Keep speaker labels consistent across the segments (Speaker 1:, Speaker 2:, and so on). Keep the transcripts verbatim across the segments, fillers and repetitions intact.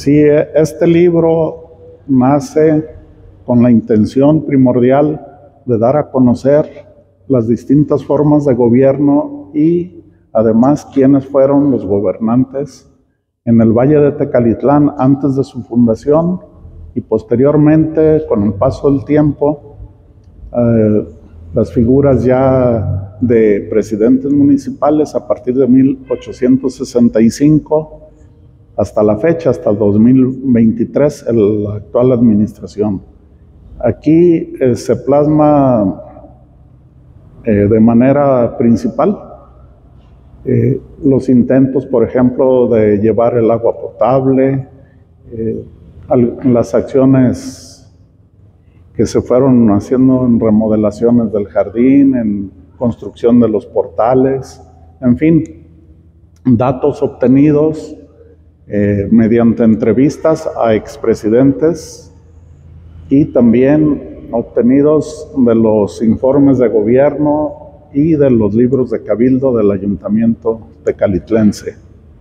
Speaker 1: Sí, este libro nace con la intención primordial de dar a conocer las distintas formas de gobierno y además quiénes fueron los gobernantes en el Valle de Tecalitlán antes de su fundación y posteriormente, con el paso del tiempo, eh, las figuras ya de presidentes municipales a partir de mil ochocientos sesenta y cinco hasta la fecha, hasta el dos mil veintitrés, el, la actual administración. Aquí eh, se plasma eh, de manera principal eh, los intentos, por ejemplo, de llevar el agua potable, eh, las acciones que se fueron haciendo en remodelaciones del jardín, en construcción de los portales, en fin, datos obtenidos eh, mediante entrevistas a expresidentes y también obtenidos de los informes de gobierno y de los libros de cabildo del ayuntamiento tecalitlense.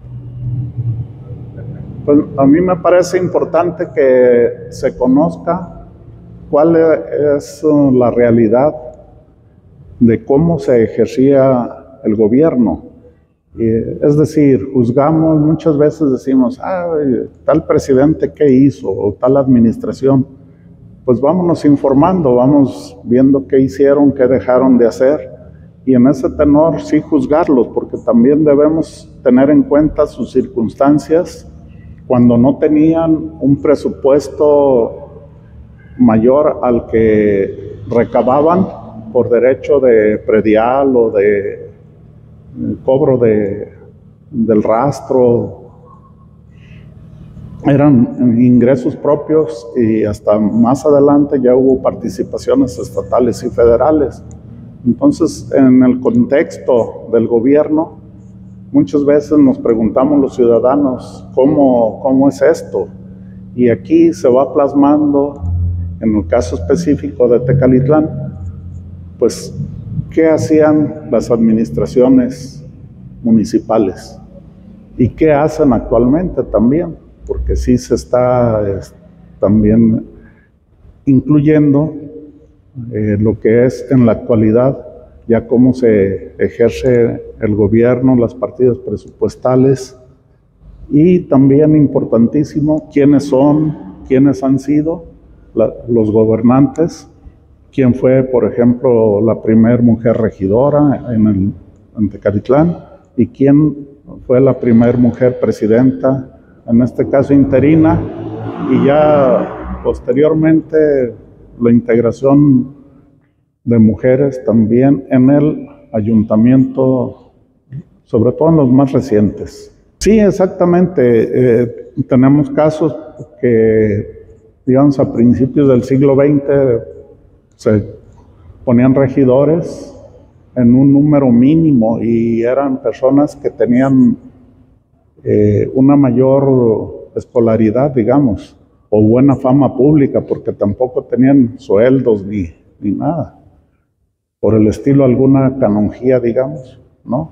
Speaker 1: Pues a mí me parece importante que se conozca cuál es la realidad de cómo se ejercía el gobierno. Es decir, juzgamos, muchas veces decimos, ah, tal presidente qué hizo o tal administración. Pues vámonos informando, vamos viendo qué hicieron, qué dejaron de hacer, y en ese tenor sí juzgarlos, porque también debemos tener en cuenta sus circunstancias cuando no tenían un presupuesto mayor al que recababan por derecho de predial o de cobro de, del rastro. Eran ingresos propios y hasta más adelante ya hubo participaciones estatales y federales. Entonces, en el contexto del gobierno, muchas veces nos preguntamos los ciudadanos, ¿cómo, cómo es esto? Y aquí se va plasmando, en el caso específico de Tecalitlán, pues, ¿qué hacían las administraciones municipales? ¿Y qué hacen actualmente también? Porque sí se está es, también incluyendo eh, lo que es en la actualidad, ya cómo se ejerce el gobierno, las partidas presupuestales, y también importantísimo, quiénes son, quiénes han sido la, los gobernantes, quién fue, por ejemplo, la primer mujer regidora en, el, en Tecalitlán, y quién fue la primer mujer presidenta, en este caso interina, y ya posteriormente la integración de mujeres también en el ayuntamiento, sobre todo en los más recientes. Sí, exactamente, eh, tenemos casos que, digamos, a principios del siglo veinte se ponían regidores en un número mínimo y eran personas que tenían Eh, una mayor escolaridad, digamos, o buena fama pública, porque tampoco tenían sueldos ni, ni nada, por el estilo alguna canonjía, digamos, ¿no?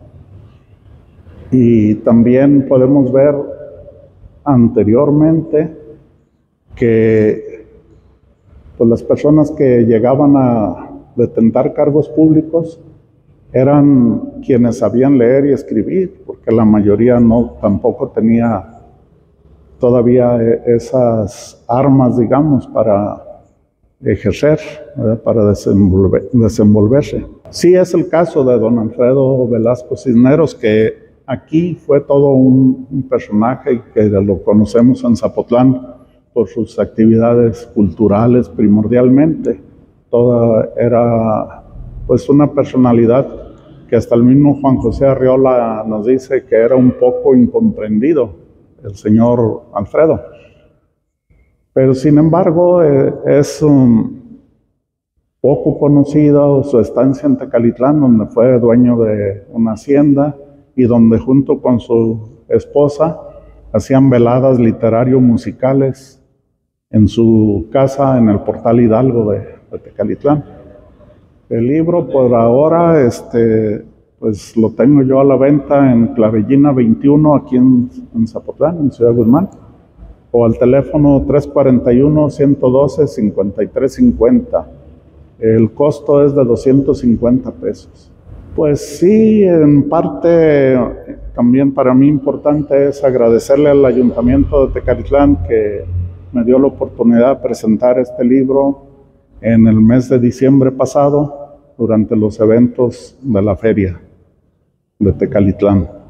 Speaker 1: Y también podemos ver anteriormente que pues, las personas que llegaban a detentar cargos públicos eran quienes sabían leer y escribir, porque la mayoría no tampoco tenía todavía esas armas, digamos, para ejercer, ¿verdad? Para desenvolver, desenvolverse. Sí es el caso de don Alfredo Velasco Cisneros, que aquí fue todo un, un personaje que lo conocemos en Zapotlán por sus actividades culturales primordialmente. Toda era pues una personalidad que hasta el mismo Juan José Arriola nos dice que era un poco incomprendido, el señor Alfredo. Pero sin embargo, eh, es um, poco conocido su estancia en Tecalitlán, donde fue dueño de una hacienda y donde junto con su esposa hacían veladas literario-musicales en su casa en el Portal Hidalgo de, de Tecalitlán. El libro por ahora este, pues lo tengo yo a la venta en Clavellina veintiuno aquí en, en Zapotlán, en Ciudad Guzmán. o al teléfono tres cuatro uno, uno uno dos, cinco tres cinco cero. El costo es de doscientos cincuenta pesos. Pues sí, en parte también para mí importante es agradecerle al Ayuntamiento de Tecalitlán que me dio la oportunidad de presentar este libro en el mes de diciembre pasado durante los eventos de la feria de Tecalitlán.